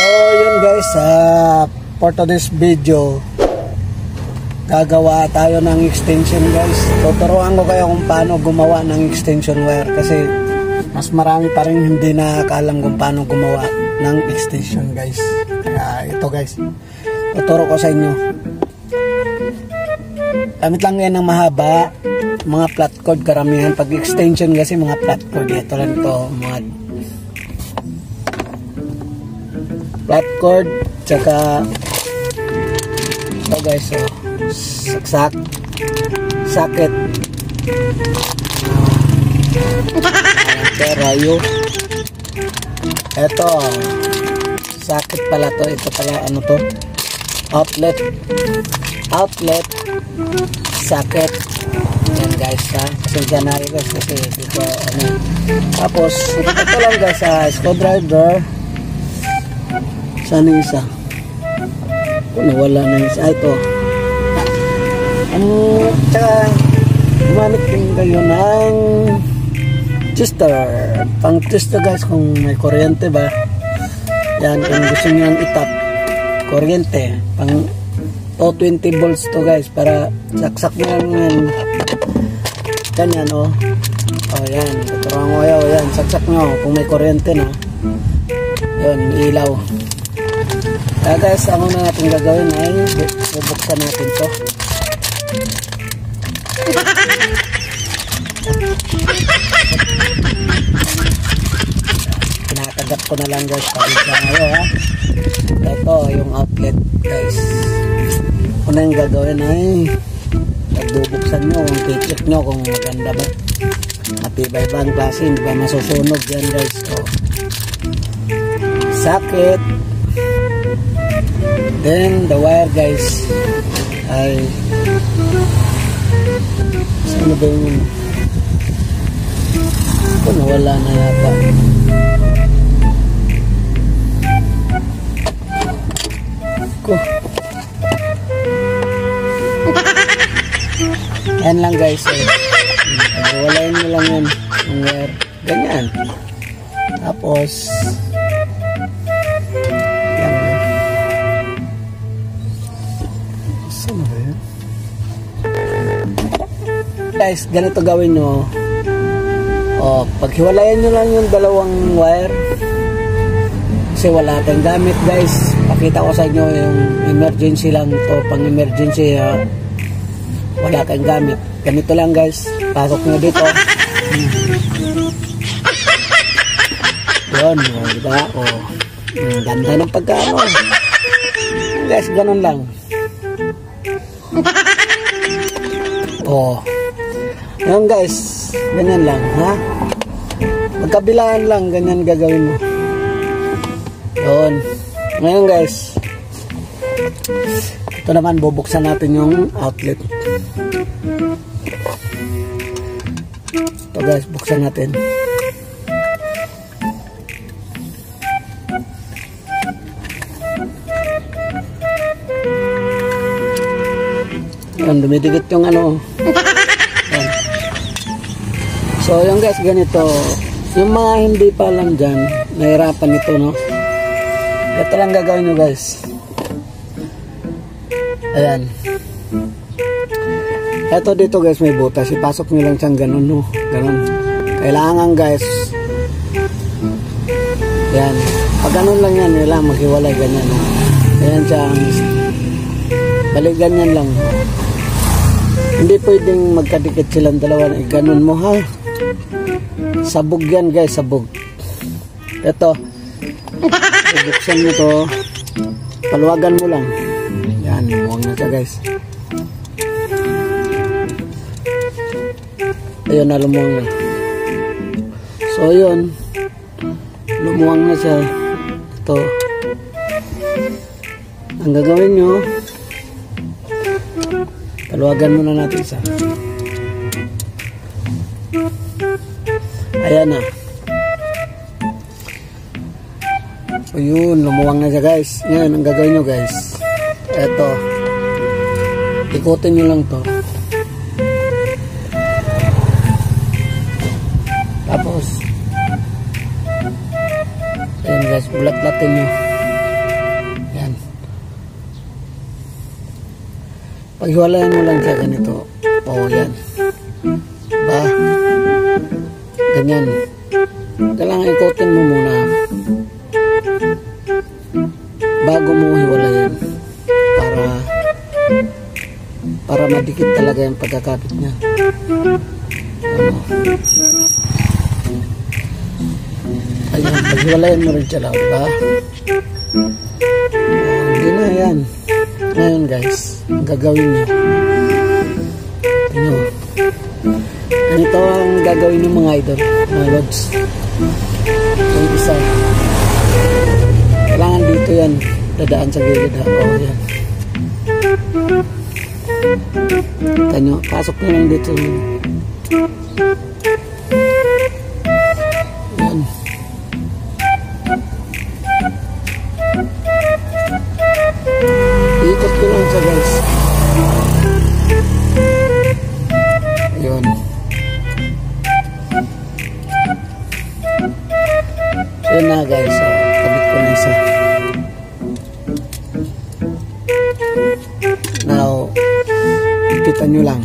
So yun guys, for today's video, gagawa tayo ng extension guys. Tuturuan ko kayo kung paano gumawa ng extension wire kasi mas marami pa rin hindi nakakaalam kung paano gumawa ng extension guys. Kaya ito guys, tuturo ko sa inyo. Gamit lang yan ng mahaba, mga flat cord karamihan. Pag extension kasi mga flat cord, ito lang ito, mga flat cord, tsaka ito guys, so saksak, socket, rayo, ito socket pala to, ito pala ano to, outlet, socket. Yan guys ha, pasensya na rin guys kasi dito ano. Tapos ito lang guys, screwdriver. Saan yung isa? Nawala na yung isa. Ito. Tsaka gumamit din kayo ng twister. Pang twister guys kung may kuryente ba. Yan, kung gusto nyo yung itap kuryente. Pang 220 volts to guys para saksak nyo yan. Ganyan o. O yan, tuturuan ko kayo. Yan, saksak nyo kung may kuryente na. Yun, ilaw. Kaya guys, ang una natin gagawin ay bubuksan natin to. Kinakagat ko na lang guys. Pagkita ngayon ha. Ito yung outlet guys. Una yung gagawin ay pagbubuksan nyo kung i-check nyo kung maganda ba, matibay ba ang klase, hindi ba masusunog yan guys. So, socket, then the wire guys ay saan ba yun? Ito nawala na yata. Ko yan lang guys, walain mo lang yun yung wire, ganyan. Tapos yan saan ba yun guys, ganito gawin nyo. O, paghiwalayan nyo lang yung dalawang wire kasi wala tayong gamit guys. Pakita ko sa inyo yung emergency lang to, pang emergency wala kang gamit. Ganito lang guys, pasok nyo dito. Yun, diba? O, ganda ng pagkano guys, ganun lang. O, yun guys, ganyan lang ha, magkabilaan lang, ganyan gagawin mo. Yun, ngayon guys, ito naman bubuksan natin yung outlet. Ito guys, buksan natin. Yan, dumidikit yung ano. Yan. So yung guys, ganito. Yung mga hindi pa alam dyan, nahirapan ito no. Ito lang gagawin nyo guys. Ayan. Ito dito guys may butas. Ipasok nyo lang siyang ganun no. Ganun. Kailangan guys. Ayan. Pag ganun lang yan, nila maghiwalay ganyan no. Ayan siya. Balik ganyan lang. Hindi pwedeng magkadikit silang dalawa. Ganun mo ha. Sabog yan guys. Sabog. Ito. Buksan mo to. Paluwagan mo lang. Yan, lumuwang na siya guys. Ayun na, lumuwang na. So yun, lumuwang na siya. Ito. Ang gagawin nyo, paluwagan muna natin siya. Ayan na. So yun, lumuwang na siya guys. Yan, ang gagawin nyo guys. Eto, ikutin nyo lang to. Tapos, ayan guys, bulat-latin nyo. Paghiwalayan mo lang siya ganito. O, yan. Ba? Ganyan. Kailangan ikotin mo muna bago mo hiwalayin para madikit talaga yung pagkakapit niya. Ayun, paghiwalayan mo rin siya lang, diba? Hindi na yan. Ngayon guys, ang gagawin nyo, ganito ang gagawin ng mga idol, mga lods. Yung isa, kailangan dito yan, dadaan sa gilid ha. O yan, kita nyo, pasok nyo lang dito. Yan. Ikot ko lang siya guys. Ayun. So yun na guys, so, kabit ko na isa. Now, ikitan nyo lang.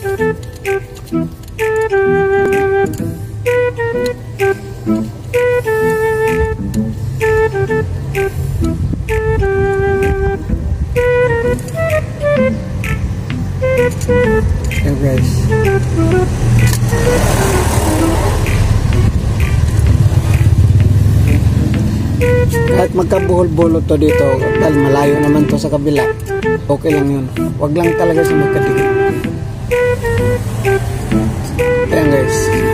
Ayan guys. Kahit magkabuhol-bulot to dito, dahil malayo naman to sa kabila, okay lang yun. Huwag lang talaga sa magkadikit. Ayan guys.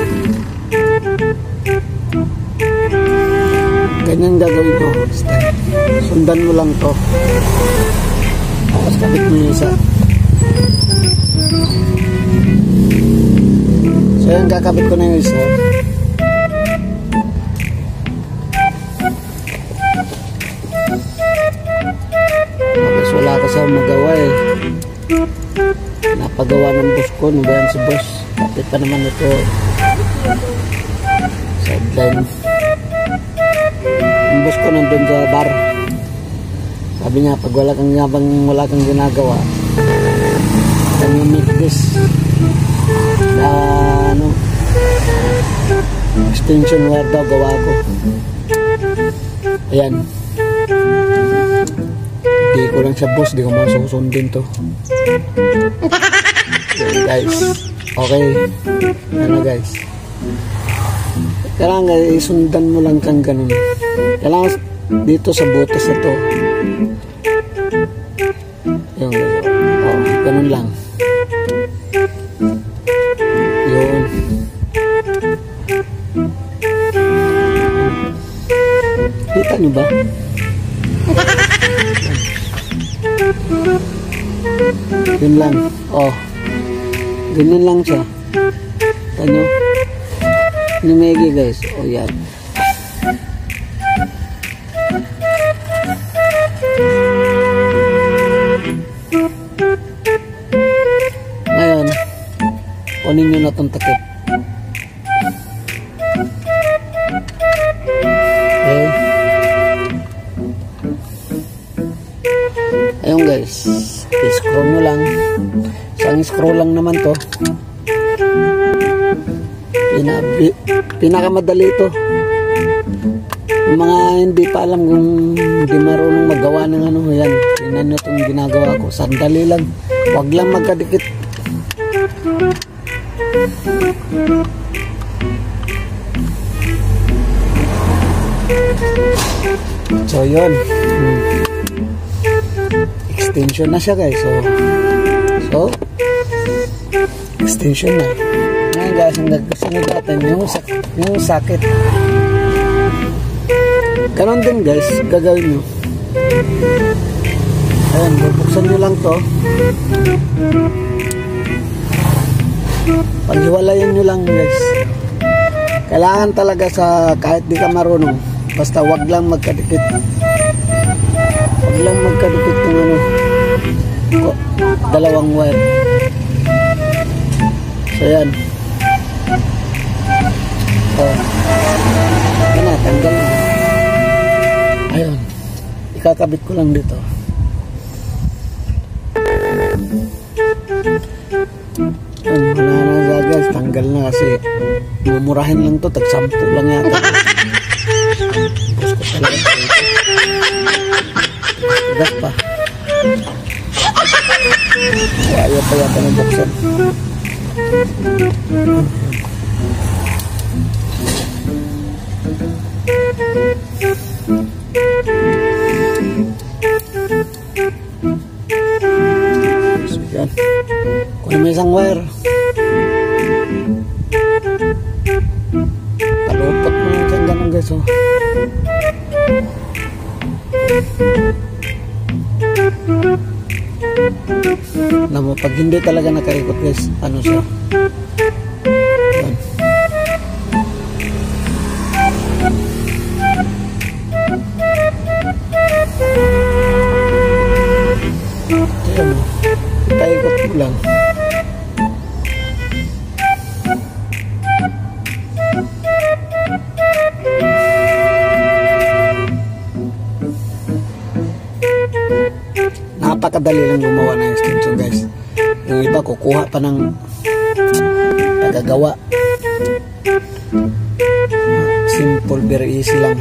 Ganyan gagawin ko. Sundan mo lang to. Tapos kabit mo yung isa. So yan, kakabit ko na yung isa. Tapos wala kasi akong magawa eh. Napagawa ng boss ko. Ano ba yan si boss? Kapit pa naman ito. Sideline. Yung boss ko nandun sa bar. Sabi niya, pag wala kang ginagawa, can you make this extension wire daw gawa ko. Ayan, di ko lang siya boss, di ko masusundin to. Ayan guys, okay, ano guys, kailangan guys, sundan mo lang kang ganun. Kailangan dito sa butas na to, yung ganun lang. Yun. Kita nyo ba? Yun lang. Oh. Ganyan lang siya. Kita nyo? Nimegi guys. Oh yan. Ngayon, kunin nyo na itong takip. Okay. Ayun guys, i-scroll nyo lang. Isang scroll lang naman to. Pinakamadali ito. Yung mga hindi pa alam kung hindi marunong magawa ng ano, yan. Tingnan nyo itong ginagawa ko. Sandali lang. Huwag lang magkadikit. So yun, extension na siya guys. So extension na. Ngayon guys, ang nagkasunod natin yung sakit. Ganon din guys, gagawin nyo. Ayan, bubuksan nyo lang to. Paghiwalayan nyo lang guys. Kailangan talaga sa kahit di ka marunong, basta wag lang magkadikit. Wag lang magkadikit ng ano, dalawang wire. So yan. Yan na, tanggal na. Ayun, ikakabit ko lang dito. Wala na guys, tanggal na kasi mumurahin lang to, tag-10 lang yata. Bus ko talaga gas pa. Ayaw pa yata ng buksan. So yan, kunin mo isang wire, palupot mo lang dyan, ganun guys. Oh. Alam mo, pag hindi talaga nakaikot guys, ano siya, yan. Ayan o, paikot mo lang. Napakadali lang gumawa ng extension guys. Yung iba kukuha pa ng pagagawa. Simple, very easy lang.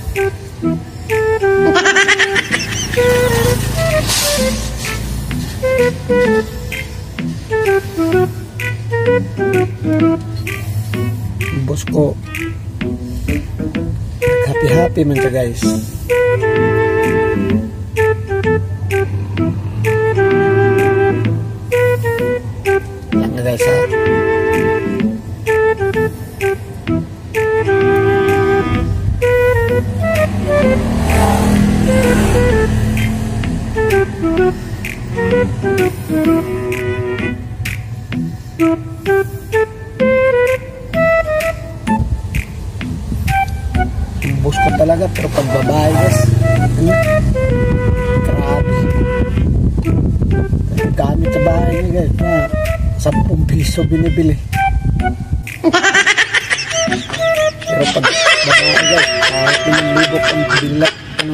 Boss ko happy man siya guys. Lang na guys ha. Bus ko talaga, pero pag babae guys, grabe. Gamit sa bahay niya guys, na 10 piso binibili. Pero pag babae guys, kahit 1,000 ang bilat, ano,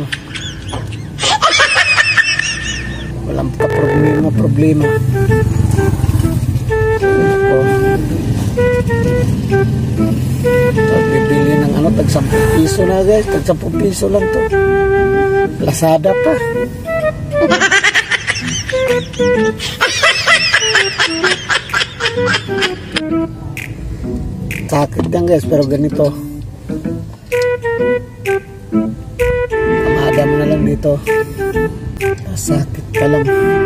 walang problema. Bibili ng ano, tag 10 piso na guys, tag 10 piso lang to. Lazada pa. Sakit lang guys, pero ganito. Kamada mo na lang dito. Sakit ka lang.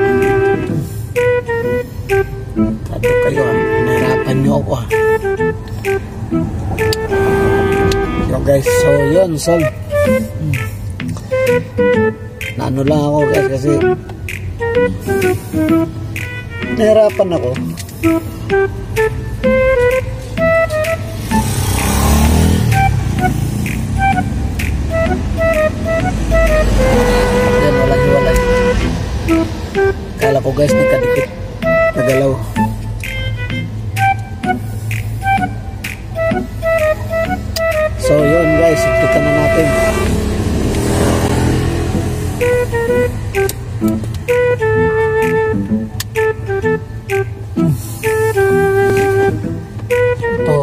Sabi kayo ha, nahirapan nyo ako ha. So guys, so yun, solve. Naano lang ako guys kasi nahirapan ako. Yan, walay. Kala ko guys, nagkadikit, nagalaw. So yun guys, ikutan na natin. Ito.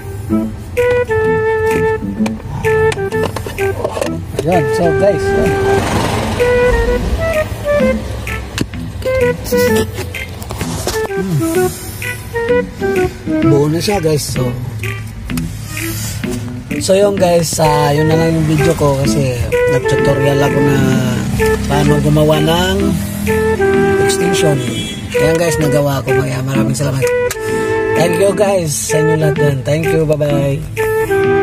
Ayan, so guys, yan. Buo na siya guys. So yun guys, yun na lang yung video ko kasi nag-tutorial ako na paano gumawa ng extension. Ayan guys, nagawa ko. Maraming salamat. Thank you guys sa inyo lahat yan. Thank you, bye bye.